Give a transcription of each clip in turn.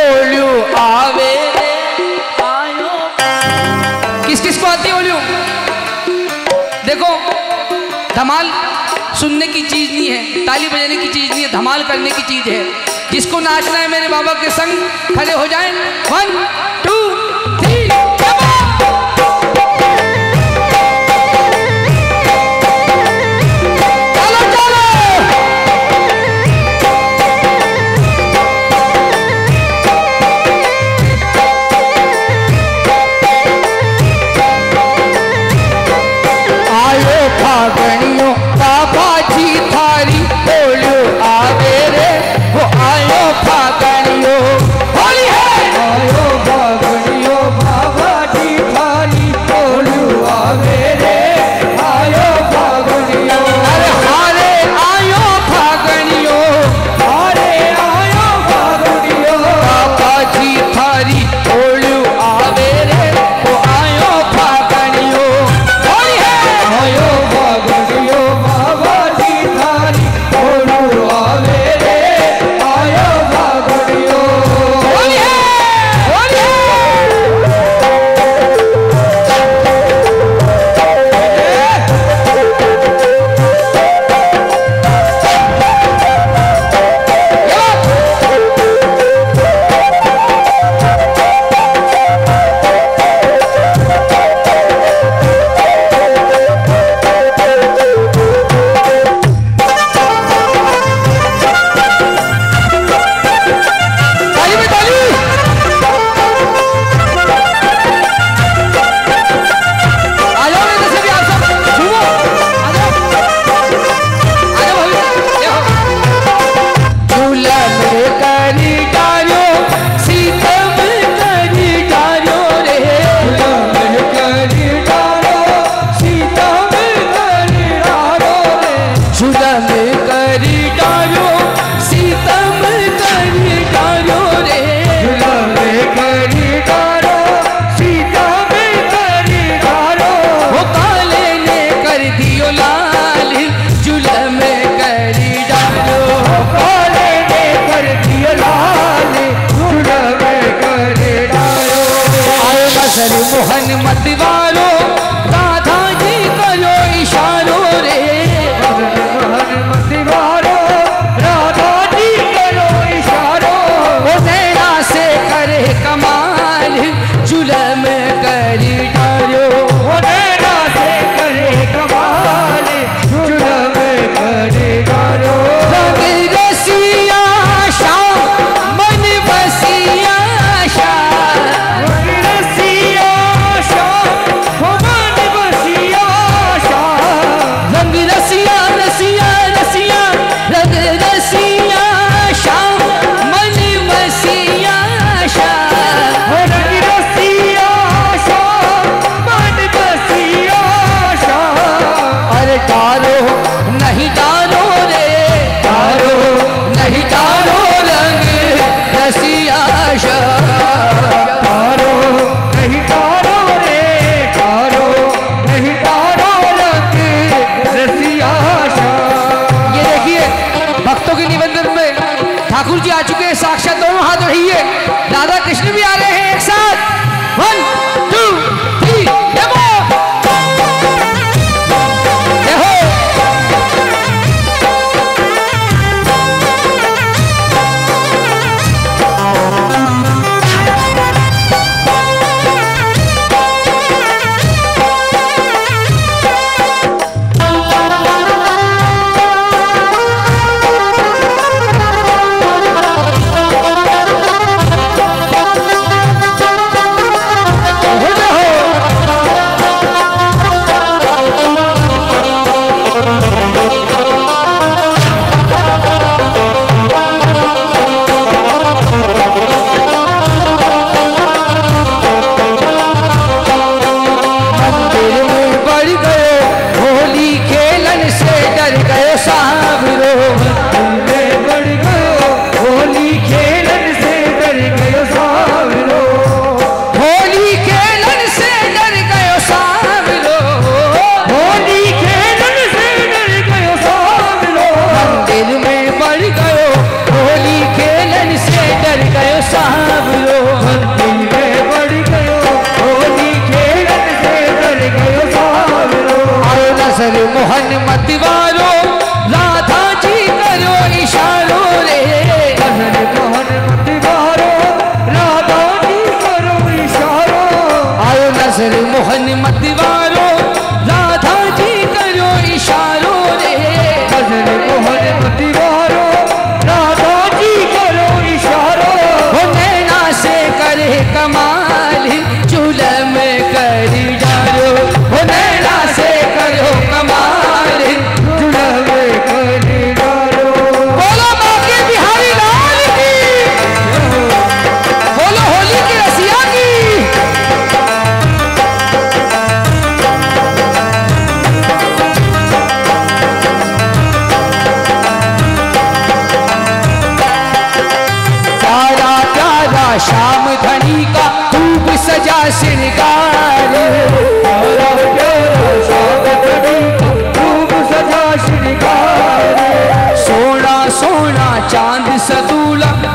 Oleo आवे आयो। किस किस को आती है ओलियो? देखो, धमाल सुनने की चीज नहीं है, ताली बजाने की चीज नहीं है, धमाल करने की चीज है। जिसको नाचना है मेरे बाबा के संग खड़े हो जाएं। 1 2 3 फागणियों बाबा जी थारी ओलियो आवे रे, वो आयो फागणियों। होली है। आयो फागणियों बाबा जी थारी ओलियो आवे रे, आयो फागणियों। अरे हारे आयो फागणियों, हारे आयो फागणियों। बाबा जी थारी ओलियो आवे रे, वो आयो फागणियों। होली है। आयो फागणियों बाबा जी थारी ओलियो आवे रे, आयो फागणियों। होली है, होली है। ताली में ताली। आ जाओ मेरे से भी आप सब झूमो। आ जाओ, आ जाओ भाभी। देखो, झूला में करी डालो, सीतम करी डालो रे। झूला में करी डालो, सीतम करी डालो रे। झूला में करी डालो, सीतम करी डालो रे। झूला में करी डालो, सीतम करी डालो। वो काले ने कर दियो लाल, झूला में करी डालो। काले ने कर दियो लाल, झूला में करी डालो। आए मसर मोहन मत वालो, राधा जी करो इशारो रे। मोहन मत वालो, राधा जी करो इशारो। वो नैना से करे कमाल, झूला में करी डालो। वो नैना से करे कमाल, झूला में करी डालो। रंग रसिया शाम, मन बसिया शाम। रंग रसिया शाम, मन बसिया शाम। रंग रसिया रसिया रसिया, रंग रसिया शाम, मन बसिया शाम। रंग रसिया शाम, मन बसिया शाम। अरे डालो नहीं डालो रे, डालो नहीं डालो रंग रसिया शाम। डालो नहीं डालो रे, डालो नहीं डालो रंग रसिया शाम। ये देखिए, भक्तों के निबंधन में ठाकुर जी आ चुके हैं साक्षात। दोनों हाथ बढ़ाइए, राधा कृष्ण भी आ रहे हैं एक साथ। 1 2 3 डेमो। देखो,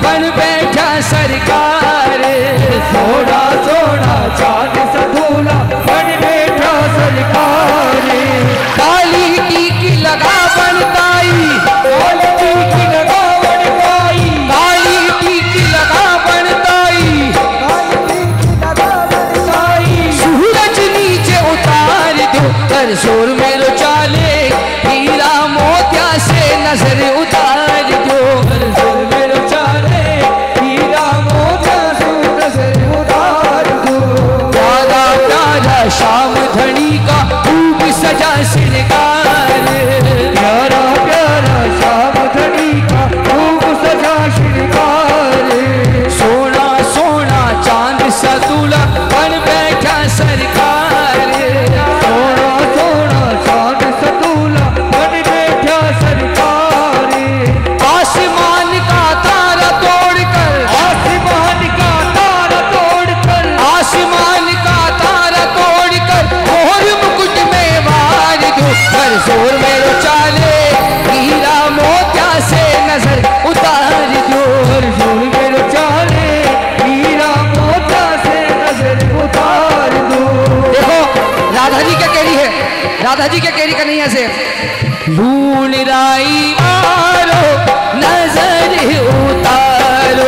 बन बैठा सरकार। सोना सोना चांद सा दूल्हा बन बैठा सरकार। काली टीकी लगा बनताई, काली टीकी लगा बनताई, काली टीकी लगा बनताई, काली टीकी लगा बनताई। सूरज नीचे उतार दो कर शोर मेरो चाले, हीरा मोतिया से नजर उतार दो। शोर मेरो चाले, हीरा मोतिया से नजर उतार दो। प्यारा प्यारा शाम धनी का खूब सजा श्रृंगार। प्यारा प्यारा शाम धनी का खूब सजा श्रृंगार। सोना सोना चांद सा दूल्हा बन बैठा सरकार। सोना सोना चांद सा दूल्हा बन बैठा सरकार। आसमान का तारा तोड़कर, आसमान का तारा तोड़कर, आसमान का तारा तोड़कर मोर मुकुट में वार दो कर जोर मेरो चाले, हीरा मोतिया से नजर उतार दो। शोर मेरो चाले, हीरा मोतिया से नजर उतार दो। देखो राधा जी क्या कह रही है, राधा जी क्या कह रही कन्हैया से, लून राई मारो नजर उतारो,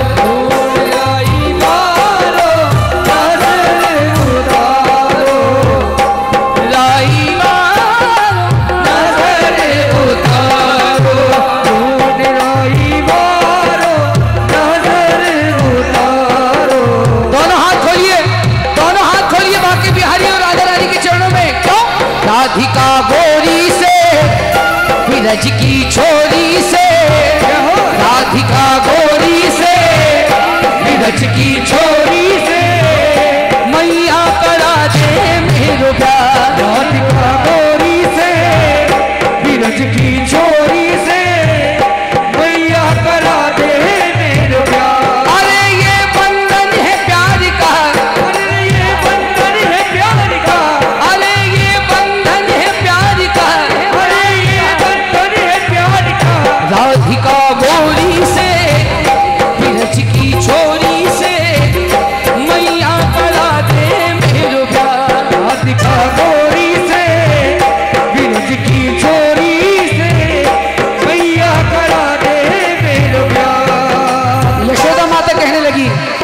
आई मारो नजर उतारो, राई मारो नजर उतारो। आई मारो नजर उतारो। दोनों हाथ खोलिए, दोनों हाथ खोलिए बाकी बिहारी और राधा रानी के चरणों में। क्यों? राधिका गोरी से विरज की छोरी से, राधिका गोरी से विरज की छोरी से, मैया करा दे मेरो प्यार। राधिका गोरी से, विरज की छोरी से, मैया करा दे मेरे प्यार। अरे ये बंधन है प्यार का, अरे ये बंधन है प्यार का, अरे ये बंधन है प्यार का। अरे ये बंधन है प्यार का। राधिका गोरी से विरज की छोरी से, मैया करा दे मेरो प्यार। राधिका गोरी से, विरज की छोरी से, मैया करा दे मेरे प्यार। यशोदा माता कहने लगी,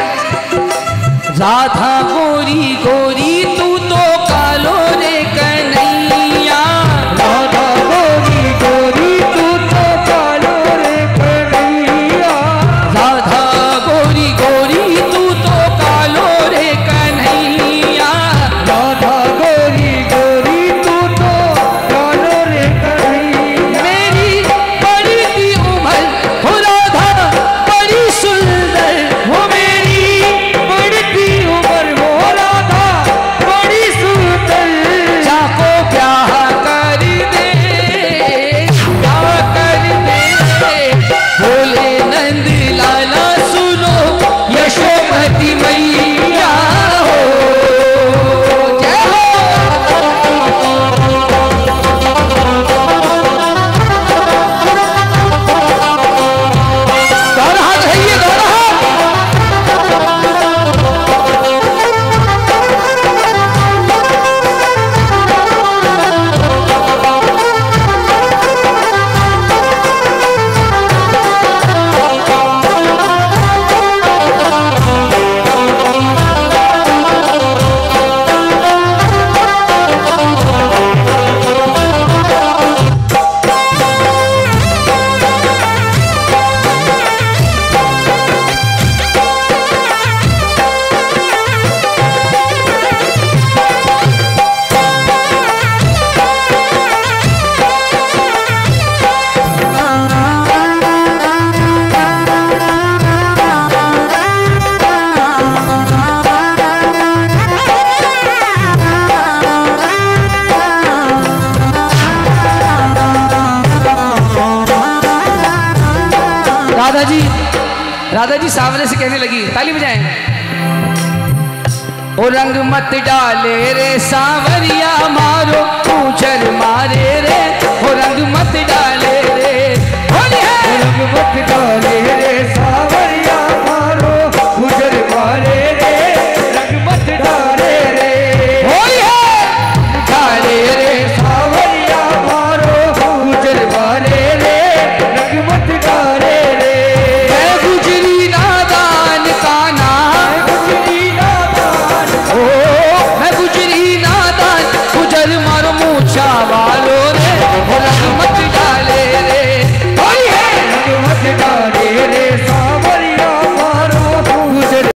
राधा गोरी गोरी तू तो कालो रे कन्हैया। राधा गोरी गोरी तू तो कालो रे कन्हैया। राधा गोरी गोरी तू तो कालो रे कन्हैया। राधा गोरी गोरी तू तो कालो रे कन्हैया। मेरी बड़ी की उम्र हो राधा बड़ी सुंदर, वो मेरी बढ़ती उम्र हो राधा बड़ी सुंदर। जाको ब्याह कर दे, ब्याह कर दे। बोले नंद लाला सुनो यशोमती मैया हो। जय हो। दोनों हाथ रहिए, दोनों हाथ। राधा जी सावरे से कहने लगी, ताली बजाएं। ओ रंग मत डाले रे सावरिया मारो पूछर मारे रे, ओ रंग मत डाले